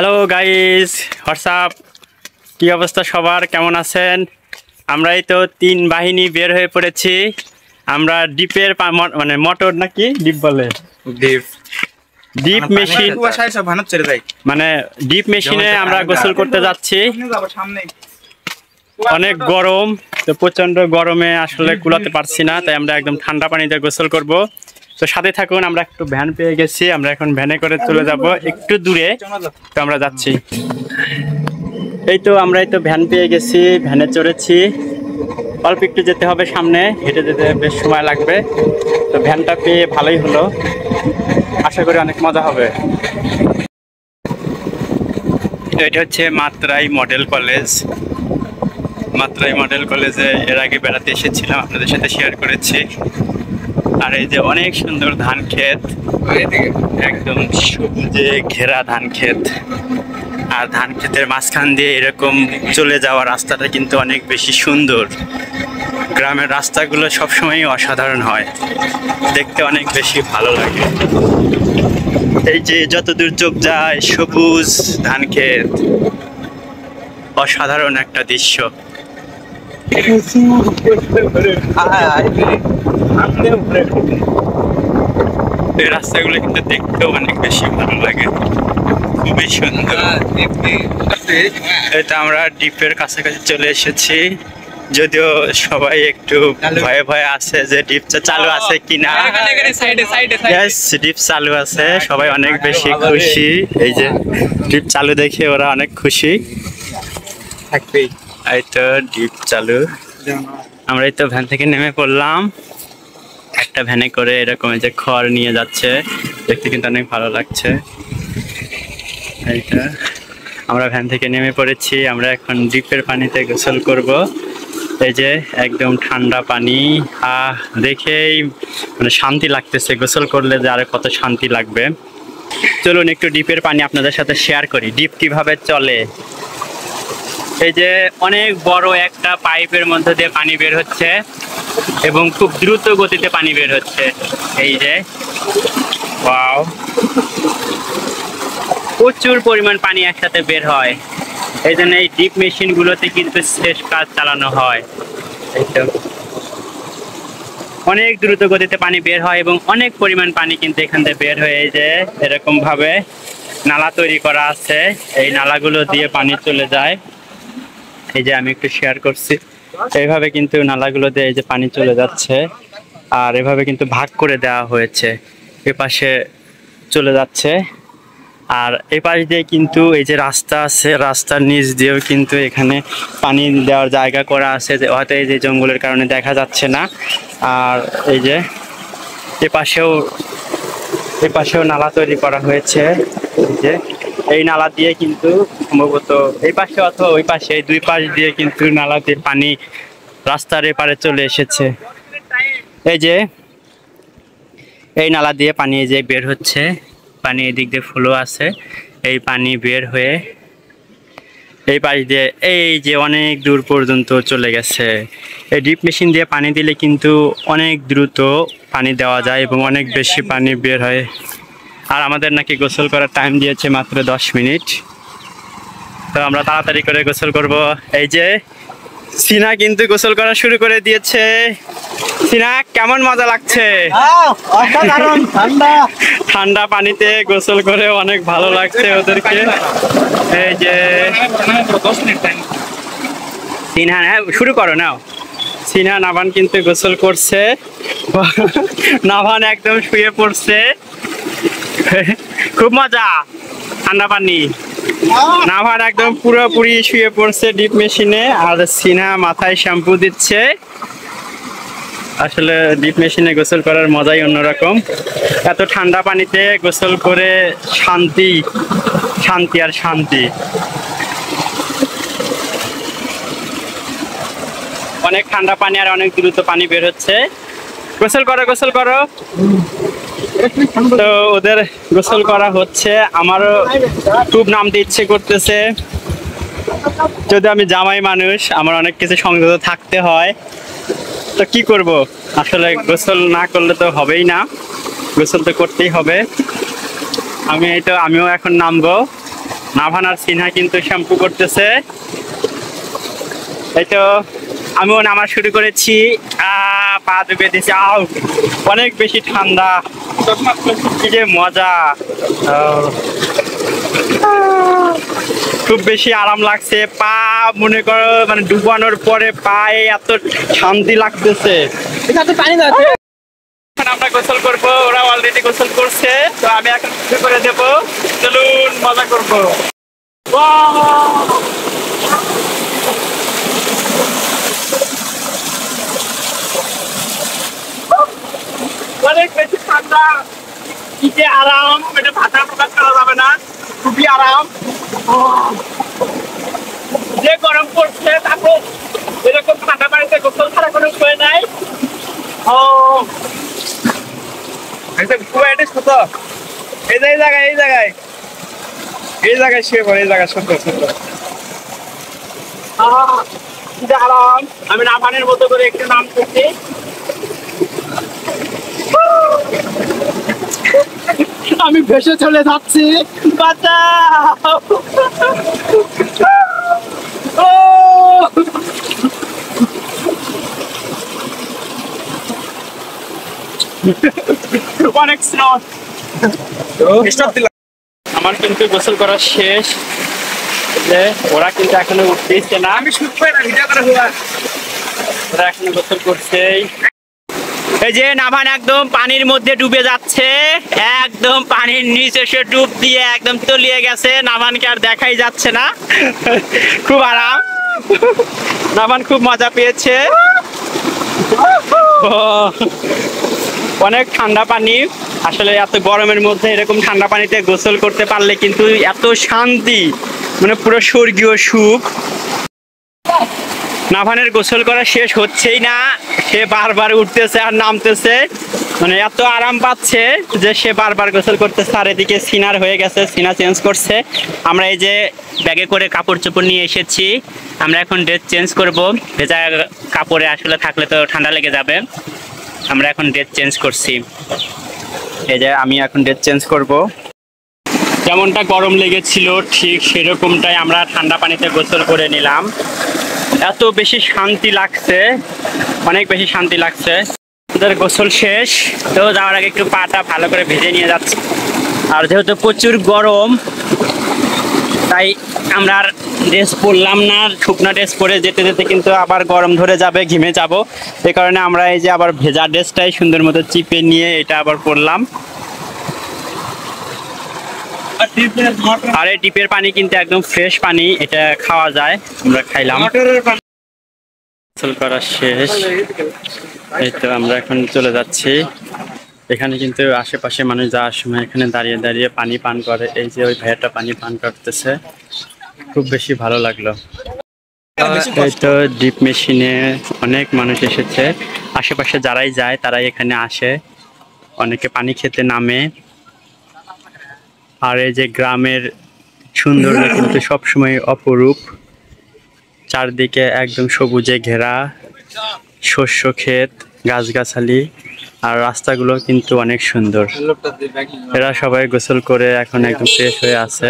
Hello guys, WhatsApp, কি অবস্থা সবার, কেমন আছেন? আমরাই তো তিন বাহিনী বের হয়ে পড়েছি। আমরা ডিপের মানে মোটর নাকি ডিপ বলে, ডিপ মেশিন, মানে ডিপ মেশিনে আমরা গোসল করতে যাচ্ছি। অনেক গরম, তো প্রচন্ড গরমে আসলে কুলাতে পারছি না, তাই আমরা একদম ঠান্ডা পানিতে গোসল করব। তো সাথে থাকুন, আমরা একটু ভ্যান পেয়ে গেছি, আমরা এখন ভ্যানে করে চলে যাব একটু দূরে। তো আমরা যাচ্ছি, এই তো আমরাই তো ভ্যান পেয়ে গেছি, ভ্যানে চড়েছি। অল্প একটু যেতে হবে সামনে, হেঁটে যেতে বেশ সময় লাগবে। তো ভ্যানটা পেয়ে ভালোই হলো, আশা করি অনেক মজা হবে। এটা হচ্ছে Madurai model college. Madurai model কলেজে এর আগে বেড়াতে এসেছিলাম, আপনাদের সাথে শেয়ার করেছি। আর এই যে অনেক সুন্দর ধান ক্ষেত, একদম সবুজে ঘেরা ধান ক্ষেত। আর ধান ক্ষেতের মাঝখান দিয়ে এরকম চলে যাওয়া রাস্তাটা কিন্তু অনেক বেশি সুন্দর। গ্রামের রাস্তাগুলো সবসময় অসাধারণ হয়, দেখতে অনেক বেশি ভালো লাগে। এই যে যতদূর চোখ যায় সবুজ ধান ক্ষেত, অসাধারণ একটা দৃশ্য। এই রাস্তাগুলো কিন্তু দেখতেও অনেক বেশি ভালো লাগে, খুবই সুন্দর। এটা আমরা ডিপের কাছাকাছি চলে এসেছি, যদিও সবাই একটু ভয়ে ভয়ে আছে যে ডিপটা চালু আছে কিনা। ডিপ চালু আছে, সবাই অনেক বেশি খুশি। এই যে ডিপ চালু দেখে ওরা অনেক খুশি। এই তো ডিপ চালু। আমরা এই তো ভ্যান থেকে নেমে পড়লাম, একটা ভ্যানে করে এরকম যে খড় নিয়ে যাচ্ছে, দেখতে কিন্তু অনেক ভালো লাগছে। এইটা আমরা ভ্যান থেকে নেমে পড়েছি, আমরা এখন ডিপের পানিতে গোসল করব। এই যে একদম ঠান্ডা পানি, দেখেই মানে শান্তি লাগতেছে। গোসল করলে যে আরো কত শান্তি লাগবে। চলুন একটু ডিপের পানি আপনাদের সাথে শেয়ার করি, ডিপ কিভাবে চলে। এই যে অনেক বড় একটা পাইপের মধ্যে দিয়ে পানি বের হচ্ছে এবং খুব দ্রুত গতিতে পানি বের হচ্ছে। এই যে ওয়াও, প্রচুর পরিমাণ পানি একসাথে বের হয়। এই জন্য এই ডিপ মেশিনগুলোতে কিন্তু শেষ কাজ চালানো হয়। এই তো অনেক দ্রুত গতিতে পানি বের হয় এবং অনেক পরিমাণ পানি কিন্তু এখান থেকে বের হয়ে, এই যে এরকম ভাবে নালা তৈরি করা আছে, এই নালাগুলো দিয়ে পানি চলে যায়। এই যে আমি একটু শেয়ার করছি, এইভাবে কিন্তু নালাগুলো দিয়ে এই যে পানি চলে যাচ্ছে। আর এভাবে কিন্তু ভাগ করে দেওয়া হয়েছে, এ পাশে চলে যাচ্ছে আর এই পাশ দিয়ে কিন্তু এই যে রাস্তা আছে, রাস্তার নিচ দিয়েও কিন্তু এখানে পানি দেওয়ার জায়গা করা আছে, যে হয়তো এই যে জঙ্গলের কারণে দেখা যাচ্ছে না। আর এই যে এ পাশেও নালা তৈরি করা হয়েছে। যে এই নালা দিয়ে কিন্তু সম্ভবত এই পাশে অথবা ওই পাশে, এই দুই পাশ দিয়ে কিন্তু নালাতে পানি রাস্তার এপারে চলে এসেছে। এই যে এই নালা দিয়ে পানি যে বের হচ্ছে, পানি এদিক দিয়ে ফ্লো আছে, এই পানি বের হয়ে এই পাশ দিয়ে এই যে অনেক দূর পর্যন্ত চলে গেছে। এই ডিপ মেশিন দিয়ে পানি দিলে কিন্তু অনেক দ্রুত পানি দেওয়া যায় এবং অনেক বেশি পানি বের হয়। আর আমাদের নাকি গোসল করার টাইম দিয়েছে মাত্র 10 মিনিট, তো আমরা তাড়াতাড়ি করে গোসল করব। এই যে সিনা কিন্তু গোসল করা শুরু করে দিয়েছে। সিনা, কেমন মজা লাগছে? ঠান্ডা পানিতে গোসল করে অনেক ভালো লাগছে ওদেরকে। এই যে সিনহা, শুরু করো নাও। সিনহা নাভান কিন্তু গোসল করছে, নাভান একদম শুয়ে পড়ছে। খুব মজা, ঠান্ডা পানি। নাভান একদম পুরোপুরি শুয়ে পড়ছে ডিপ মেশিনে, আর সিনহা মাথায় শ্যাম্পু দিচ্ছে। আসলে ডিপ মেশিনে গোসল করার মজাই অন্যরকম। এত ঠান্ডা পানিতে গোসল করে শান্তি, শান্তি আর শান্তি। অনেক ঠান্ডা পানি আর অনেক দ্রুত পানি বের হচ্ছে। গোসল করো, গোসল করো। তো ওদের গোসল করা হচ্ছে, আমারও খুব নামতে ইচ্ছে করতেছে। যদি আমি জামাই মানুষ, আমার অনেক কিছু সংযত থাকতে হয়, তো কি করব, আসলে গোসল না করলে তো হবেই না, গোসল তো করতেই হবে। আমিও এখন নামবো। নাভান আর সিনহা কিন্তু শ্যাম্পু করতেছে। এই তো আমিও নামা শুরু করেছি, পা ডুবে দিয়েছি। অনেক বেশি ঠান্ডা, কি যে মজা, খুব বেশি আরাম লাগছে। পা মনে করো মানে ডুবানোর পরে পায়ে এত শান্তি লাগতেছে। আমরা গোসল করবো, ওরা অলরেডি গোসল করছে, তো আমি এখন শুরু করে দেবো। চলুন মজা করবো। অনেক বেশি ঠান্ডা, কি যে আরাম, এটা ভাষা প্রকাশ করা যাবে না, খুবই আরাম। যে গরম পড়ছে, তারপর এরকম ঠান্ডা পানিতে গোসল ছাড়া কোনো উপায় নাই। এই জায়গায় শুয়ে পড়ে, এই জায়গায় সত্য আরাম। আমি নাভানের মতো করে একটু নাম করছি। আমি ভেসে চলে যাচ্ছি, বাঁচাও। অনেক স্রোত। আমার কিন্তু গোসল করা শেষ, ওরা কিন্তু এখনো উঠতেইছে না। আমি ওরা এখনো গোসল করছে। এই যে নাভান একদম পানির মধ্যে ডুবে যাচ্ছে, একদম পানির নিচে এসে ডুব দিয়ে একদম তলিয়ে গেছে। নাভানকে আর দেখাই যাচ্ছে না, খুব আরাম। নাভান খুব মজা পেয়েছে। অনেক ঠান্ডা পানি, আসলে এত গরমের মধ্যে এরকম ঠান্ডা পানিতে গোসল করতে পারলে কিন্তু এত শান্তি, মানে পুরো স্বর্গীয় সুখ। নাভানের গোসল করা শেষ হচ্ছেই না, সে বারবার উঠতেছে আর নামতেছে, মানে এত আরাম পাচ্ছে যে সে বারবার গোসল করতেছে। আর এদিকে সিনার হয়ে গেছে, সিনা চেঞ্জ করছে। আমরা এই যে ব্যাগে করে কাপড় চোপড় নিয়ে এসেছি, আমরা এখন ড্রেস চেঞ্জ করব। ভেজা কাপড়ে আসলে থাকলে তো ঠান্ডা লেগে যাবে, আমরা এখন ড্রেস চেঞ্জ করছি। এই যে আমি এখন ড্রেস চেঞ্জ করব। যেমনটা গরম লেগেছিল ঠিক সেরকমটাই আমরা ঠান্ডা পানিতে গোসল করে নিলাম। এত বেশি শান্তি লাগছে, অনেক বেশি শান্তি লাগছে। আমাদের গোসল শেষ, তো যাওয়ার আগে একটু পাটা ভালো করে ভেজে নিয়ে যাচ্ছি। আর যেহেতু প্রচুর গরম, তাই আমরা আর ড্রেস পরলাম না। শুকনা ড্রেস পরে যেতে যেতে কিন্তু আবার গরম ধরে যাবে, ঘেমে যাব। এই কারণে আমরা এই যে আবার ভেজা ড্রেসটাই সুন্দর মতো চিপে নিয়ে এটা আবার পরলাম। আর এই ডিপের পানি কিন্তু একদম ফ্রেশ পানি, এটা খাওয়া যায়, আমরা খাইলাম। গোসল করা শেষ, এই তো আমরা এখন চলে যাচ্ছি। এখানে কিন্তু আশেপাশে মানুষ যাওয়ার সময় এখানে দাঁড়িয়ে দাঁড়িয়ে পানি পান করে। এই যে ওই ভাইয়াটা পানি পান করতেছে, খুব বেশি ভালো লাগলো। এই তো ডিপ মেশিনে অনেক মানুষ এসেছে, আশেপাশে যারাই যায় তারাই এখানে আসে, অনেকে পানি খেতে নামে। আর এই যে গ্রামের সৌন্দর্য কিন্তু সবসময় অপরূপ, চারদিকে একদম সবুজে ঘেরা, শস্য ক্ষেত, গাছগাছালি, আর রাস্তাগুলো কিন্তু অনেক সুন্দর। এরা সবাই গোসল করে এখন একদম ফ্রেশ হয়ে আছে।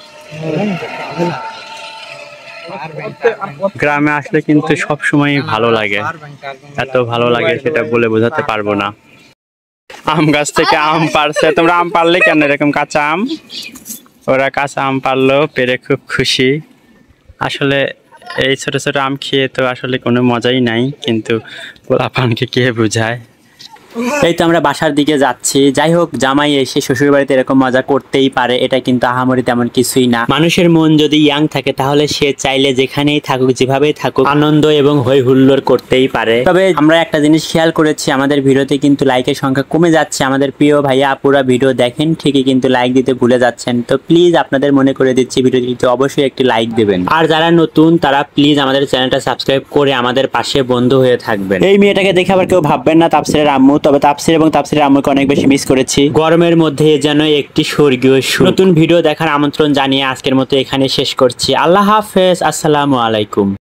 গ্রামে আসলে কিন্তু সবসময় ভালো লাগে, এত ভালো লাগে সেটা বলে বোঝাতে পারবো না। আম গাছ থেকে আম পারছে, তোমরা আম পারলে কেন? এরকম কাঁচা আম, ওরা কাঁচা আম পারলো, পেরে খুব খুশি। আসলে এই ছোট ছোট আম খেয়ে তো আসলে কোনো মজাই নাই, কিন্তু পোলাপানকে কে বুঝায়। এই তো আমরা বাসার দিকে যাচ্ছি। যাই হোক, জামাই এসে শ্বশুর বাড়িতে এরকম মজা করতেই পারে, এটা কিন্তু আহামরি তেমন কিছুই না। মানুষের মন যদি ইয়াং থাকে তাহলে সে চাইলে যেখানেই থাকুক, যেভাবেই থাকুক, আনন্দ এবং হই হুল্লোড় করতেই পারে। তবে আমরা একটা জিনিস খেয়াল করেছি, আমাদের ভিডিওতে কিন্তু লাইকের সংখ্যা কমে যাচ্ছে। আমাদের প্রিয় ভাইয়া আপুরা ভিডিও দেখেন ঠিকই, কিন্তু লাইক দিতে ভুলে যাচ্ছেন। তো প্লিজ আপনাদের মনে করে দিচ্ছি, ভিডিওটিতে অবশ্যই একটি লাইক দেবেন। আর যারা নতুন তারা প্লিজ আমাদের চ্যানেলটা সাবস্ক্রাইব করে আমাদের পাশে বন্ধু হয়ে থাকবেন। এই মেয়েটাকে দেখে আবার কেউ ভাববেন না তাপসিরের আম্মু, তবে তাপসির এবং তাপসিরের আম্মুকে অনেক বেশি মিস করেছি। গরমের মধ্যে যেন একটি স্বর্গীয় সুখ। নতুন ভিডিও দেখার আমন্ত্রণ জানিয়ে আজকের মতো এখানে শেষ করছি। আল্লাহ হাফেজ, আসসালামু আলাইকুম।